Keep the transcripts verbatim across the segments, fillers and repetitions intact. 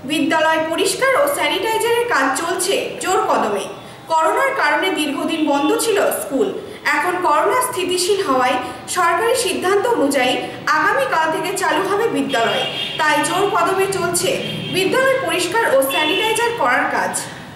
বিদ্যালয় পরিষ্কার ও স্যানিটাইজারের কাজ চলছে জোর কদমে। করোনার কারণে দীর্ঘদিন বন্ধ ছিল স্কুল। এখন করোনা স্থিতিশীল হওয়ায় সরকারি সিদ্ধান্ত অনুযায়ী আগামীকাল থেকে চালু হবে বিদ্যালয়। তাই জোর কদমে চলছে বিদ্যালয় পরিষ্কার ও স্যানিটাইজার করার কাজ।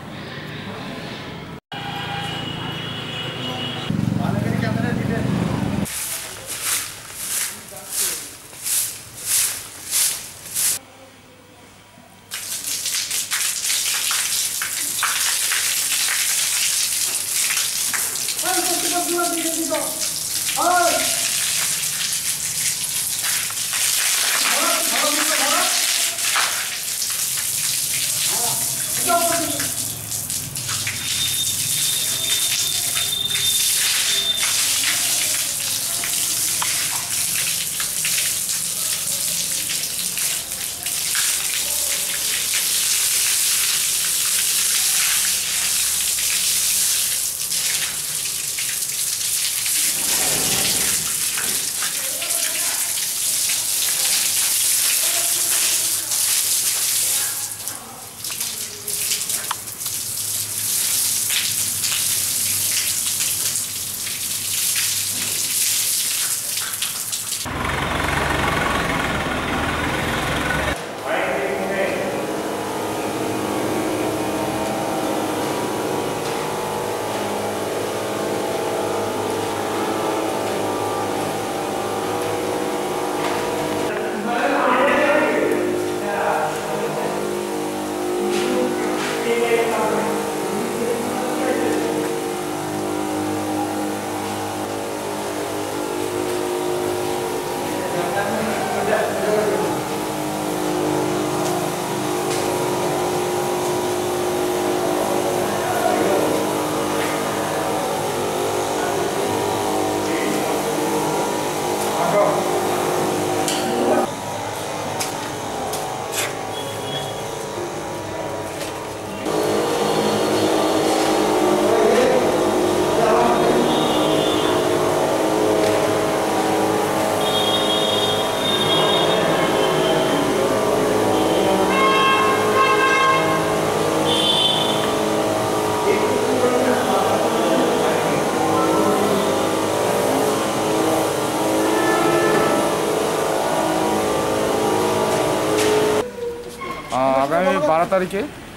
আগামী বারো তারিখে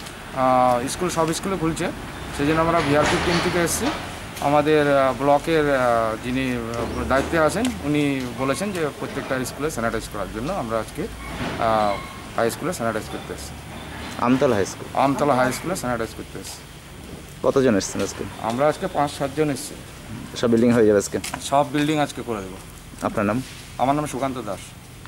স্কুল সব স্কুলে খুলছে, সেই জন্য আমরা ভিআরপি টিম থেকে এসেছি। আমাদের ব্লকের যিনি দায়িত্বে আছেন উনি বলেছেন যে প্রত্যেকটা স্কুলে স্যানিটাইজ করার জন্য আমরা আজকে হাই স্কুলে স্যানিটাইজ করতে এসেছি। Amtala high school Amtala high স্কুলে স্যানিটাইজ করতে এসেছি। কতজন এসেছেন আজকে? আমরা আজকে পাঁচ সাতজন এসেছি। সব বিল্ডিং হয়ে যাবে আজকে? সব বিল্ডিং আজকে করে দেবো। আপনার নাম? আমার নাম সুকান্ত দাস।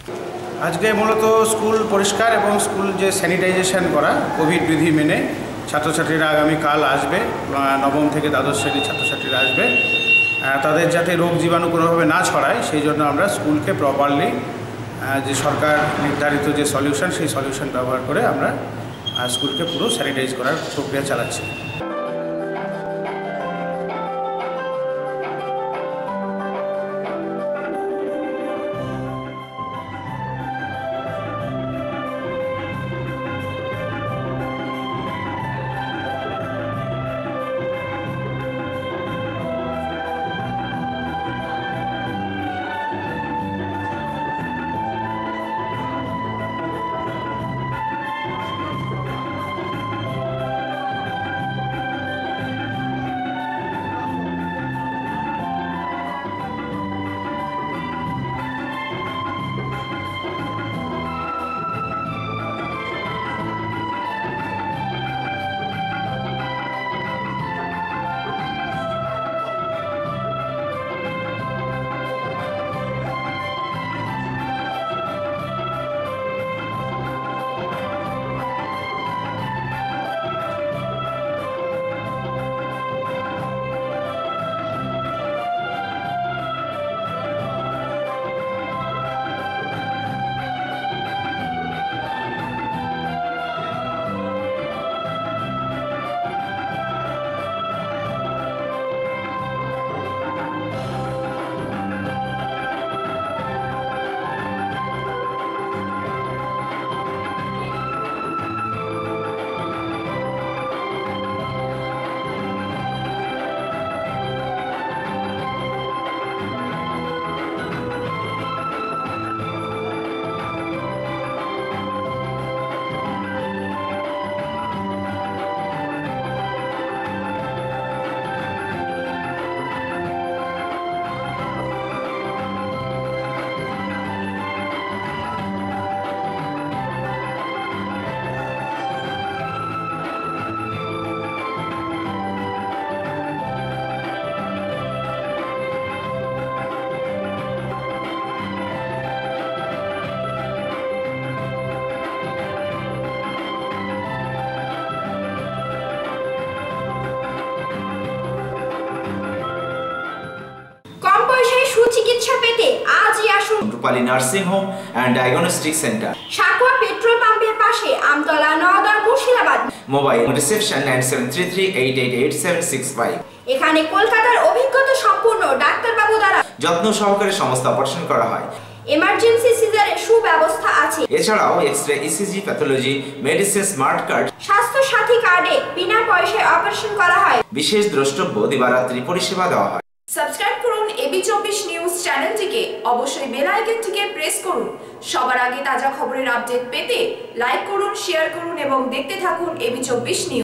আজকে মূলত স্কুল পরিষ্কার এবং স্কুল যে স্যানিটাইজেশন করা কোভিড বিধি মেনে ছাত্রছাত্রীরা আগামীকাল আসবে, নবম থেকে দ্বাদশ শ্রেণীর ছাত্রছাত্রীরা আসবে, তাদের যাতে রোগ জীবাণু কোনোভাবে না ছড়ায় সেই জন্য আমরা স্কুলকে প্রপারলি যে সরকার নির্ধারিত যে সলিউশন সেই সলিউশন ব্যবহার করে আমরা স্কুলকে পুরো স্যানিটাইজ করার প্রক্রিয়া চালাচ্ছি। Rupali nursing home and diagnostic centre, Sakuya petrol পাম্পের পাশে Amtala, Naogaon, Murshidabad. Mobile reception nine seven three three eight eight eight seven six five. এখানে কলকাতার অভিজ্ঞতা সম্পূর্ণ ডাক্তারবাবু দ্বারা যত্ন সহকারে সমস্ত অপারেশন করা হয়। এমার্জেন্সি সিজারের সুব্যবস্থা আছে। এছাড়াও X-ray, ECG, pathology, medicine, smart card, Swasthya Sathi কার্ডে বিনা পয়সায় অপারেশন করা হয়। বিশেষ দ্রষ্টব্য দিবারাত্রি পরিষেবা দেওয়া হয়। সাবস্ক্রাইব করুন এবি চব্বিশ নিউজ চ্যানেলটিকে, অবশ্যই বেল আইকনটিকে প্রেস করুন। সবার আগে তাজা খবরের আপডেট পেতে লাইক করুন, শেয়ার করুন এবং দেখতে থাকুন এবি চব্বিশ নিউজ।